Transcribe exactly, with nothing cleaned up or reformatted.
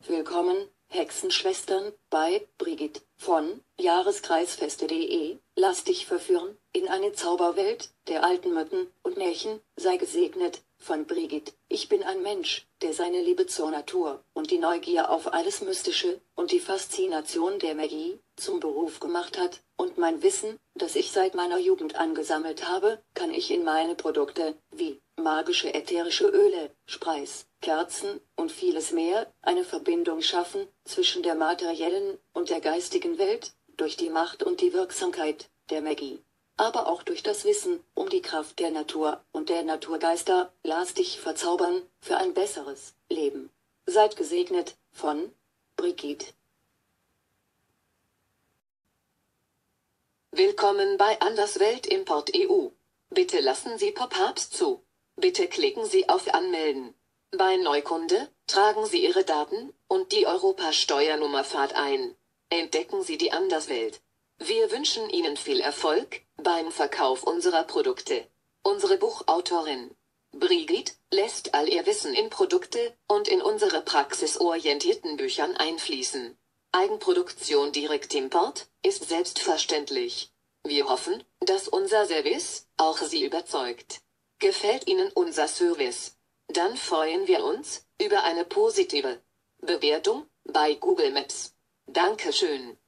Willkommen, Hexenschwestern, bei Brigitte von Jahreskreisfeste punkt de. Lass dich verführen in eine Zauberwelt der alten Mythen und Märchen. Sei gesegnet von Brigitte. Ich bin ein Mensch, der seine Liebe zur Natur und die Neugier auf alles Mystische und die Faszination der Magie zum Beruf gemacht hat, und mein Wissen, das ich seit meiner Jugend angesammelt habe, kann ich in meine Produkte, wie magische ätherische Öle, Sprays, Kerzen und vieles mehr, eine Verbindung schaffen zwischen der materiellen und der geistigen Welt, durch die Macht und die Wirksamkeit der Magie. Aber auch durch das Wissen um die Kraft der Natur und der Naturgeister. Lass dich verzaubern für ein besseres Leben. Seid gesegnet von Brigitte. Willkommen bei Anderswelt Import E U. Bitte lassen Sie Pop-ups zu. Bitte klicken Sie auf Anmelden. Bei Neukunde tragen Sie Ihre Daten und die Europasteuernummerfahrt ein. Entdecken Sie die Anderswelt. Wir wünschen Ihnen viel Erfolg beim Verkauf unserer Produkte. Unsere Buchautorin Brigitte lässt all ihr Wissen in Produkte und in unsere praxisorientierten Büchern einfließen. Eigenproduktion Direktimport ist selbstverständlich. Wir hoffen, dass unser Service auch Sie überzeugt. Gefällt Ihnen unser Service? Dann freuen wir uns über eine positive Bewertung bei Google Maps. Dankeschön.